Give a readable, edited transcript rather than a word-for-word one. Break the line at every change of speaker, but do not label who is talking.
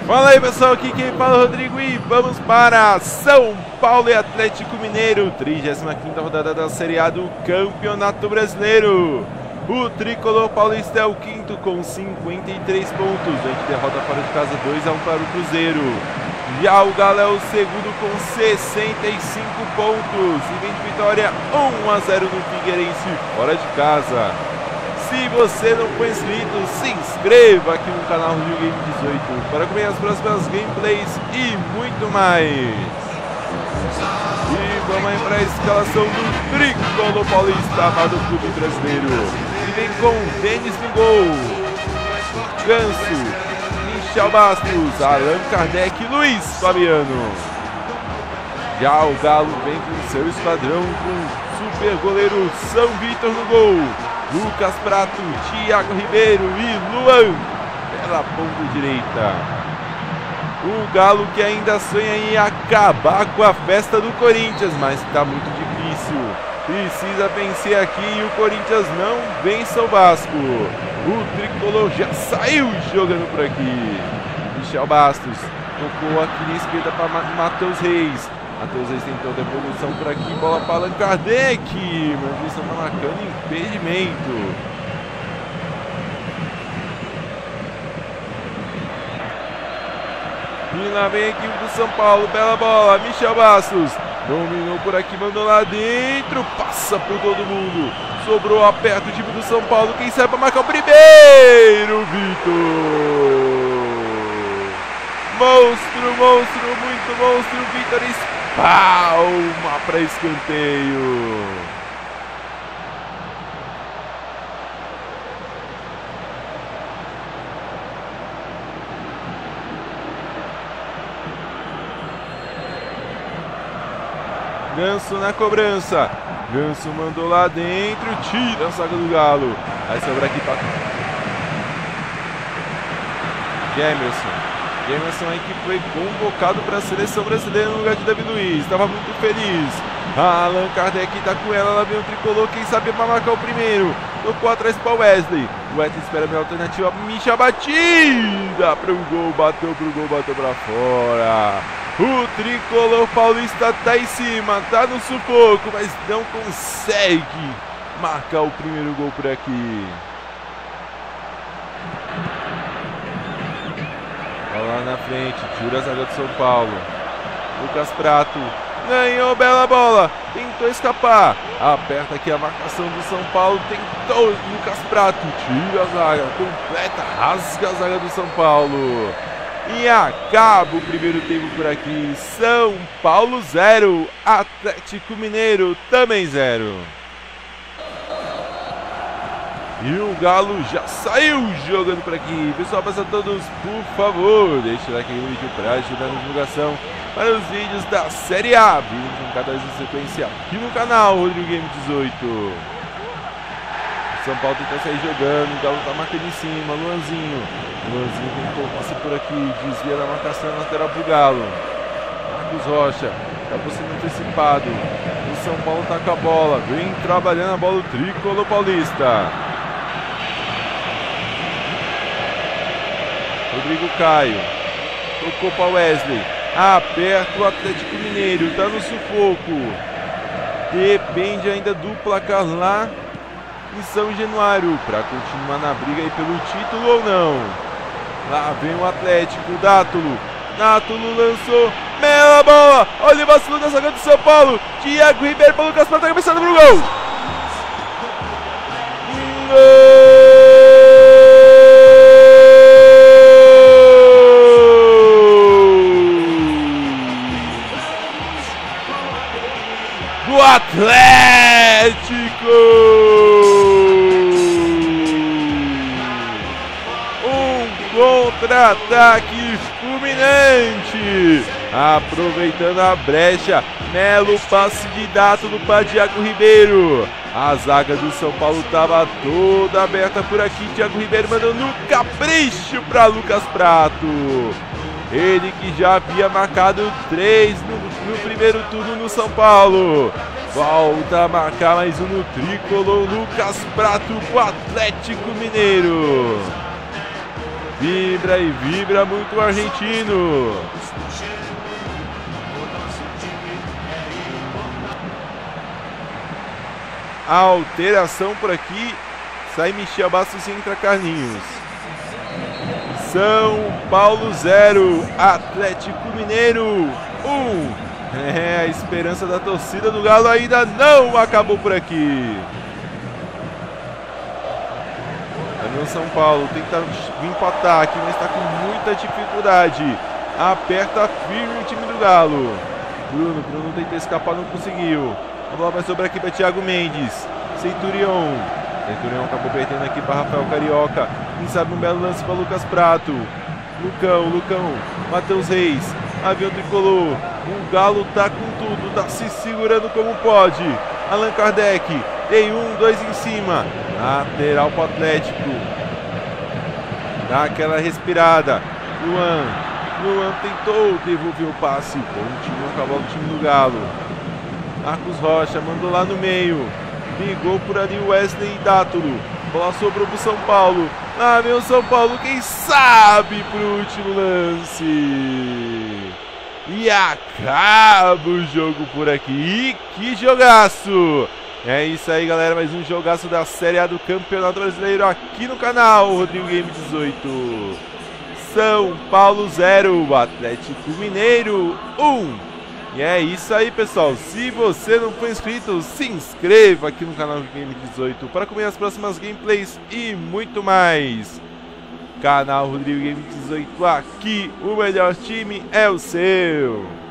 Fala aí pessoal, aqui quem fala é o Rodrigo e vamos para São Paulo e Atlético Mineiro, 35ª rodada da Série A do Campeonato Brasileiro. O tricolor paulista é o quinto com 53 pontos, antes derrota fora de casa 2-1 para o Cruzeiro. Já o Galo é o segundo com 65 pontos e vem de vitória 1-0 no Figueirense fora de casa. Se você não for inscrito, se inscreva aqui no canal Rodrigo Game 18 para acompanhar as próximas gameplays e muito mais. E vamos aí para a escalação do tricolor paulista, amado clube brasileiro. E vem com Denis no gol, Ganso, Michel Bastos, Allan Kardec e Luiz Fabiano. Já o Galo vem com seu esquadrão com super goleiro São Vitor no gol, Lucas Prato, Thiago Ribeiro e Luan pela ponta direita. O Galo que ainda sonha em acabar com a festa do Corinthians, mas está muito difícil. Precisa vencer aqui e o Corinthians não vence o Vasco. O tricolor já saiu jogando por aqui. Michel Bastos tocou aqui na esquerda para Matheus Reis. Matheus Reis tentou devolução por aqui, bola para Allan Kardec, mas eles estão marcando impedimento. E lá vem a equipe do São Paulo, bela bola, Michel Bastos dominou por aqui, mandou lá dentro, passa por todo mundo, sobrou aperto o time do São Paulo, quem sai para marcar o primeiro, Vitor. Monstro, monstro, muito monstro, Vitor espalma para escanteio. Ganso na cobrança, Ganso mandou lá dentro, tira a zaga do Galo, vai sobrar aqui para Gemerson aí que foi convocado para a seleção brasileira no lugar de Davi Luiz, estava muito feliz. Allan Kardec está com ela, lá vem o tricolor, quem sabe para marcar o primeiro, tocou atrás para Wesley, o Wesley espera a minha alternativa, Micha batida para o gol, bateu para o gol, bateu para fora. O tricolor paulista tá em cima, tá no sufoco, mas não consegue marcar o primeiro gol por aqui. Olha lá na frente, tira a zaga do São Paulo. Lucas Prato ganhou, bela bola, tentou escapar. Aperta aqui a marcação do São Paulo, tentou Lucas Prato, tira a zaga, completa, rasga a zaga do São Paulo. E acaba o primeiro tempo por aqui. São Paulo 0, Atlético Mineiro também 0. E o Galo já saiu jogando por aqui. Pessoal, peço a todos, por favor, deixe o like no vídeo para ajudar na divulgação para os vídeos da Série A. Vídeos com cada vez em sequência aqui no canal Rodrigo Game 18. São Paulo tenta sair jogando, o Galo tá marcando em cima, Luanzinho tentou passar por aqui, desvia da marcação lateral pro Galo. Marcos Rocha, acabou sendo antecipado. O São Paulo tá com a bola, vem trabalhando a bola o tricolor paulista. Rodrigo Caio, tocou para Wesley, aperta o Atlético Mineiro, tá no sufoco. Depende ainda do placar lá em São Januário para continuar na briga aí pelo título ou não. Lá vem o Atlético, Dátulo lançou, bela bola, olha o vacilo da zaga do São Paulo, Thiago Ribeiro para Lucas Prato, cabeçada pro gol. Do Atlético! Contra-ataque fulminante, aproveitando a brecha, Melo, passe de Dátulo para Thiago Ribeiro. A zaga do São Paulo estava toda aberta por aqui, Thiago Ribeiro mandou no capricho para Lucas Prato. Ele que já havia marcado 3 no primeiro turno no São Paulo. Volta a marcar mais um no tricolor, Lucas Prato para o Atlético Mineiro. Vibra e vibra muito o argentino. A alteração por aqui. Sai Michel Bastos e entra Carlinhos. São Paulo 0, Atlético Mineiro 1. A esperança da torcida do Galo ainda não acabou por aqui. O São Paulo tenta vir para o ataque, mas está com muita dificuldade. Aperta firme o time do Galo. Bruno tenta escapar, não conseguiu. A bola vai sobrar aqui para Thiago Mendes. Centurion acabou perdendo aqui para Rafael Carioca. Quem sabe um belo lance para Lucas Prato. Lucão, Matheus Reis, avião tricolor. O Galo tá com tudo, tá se segurando como pode. Allan Kardec, tem 2 em cima. Lateral para o Atlético. Dá aquela respirada. Luan tentou devolver o passe. Continua com a bola do time do Galo. Marcos Rocha mandou lá no meio. Ligou por ali o Wesley e Dátulo. Bola sobrou pro São Paulo. Lá vem o São Paulo, quem sabe pro último lance. E acaba o jogo por aqui. E que jogaço! É isso aí, galera, mais um jogaço da Série A do Campeonato Brasileiro aqui no canal Rodrigo Game 18. São Paulo 0, Atlético Mineiro 1. E é isso aí, pessoal. Se você não for inscrito, se inscreva aqui no canal Game 18 para acompanhar as próximas gameplays e muito mais. Canal Rodrigo Game 18, aqui o melhor time é o seu.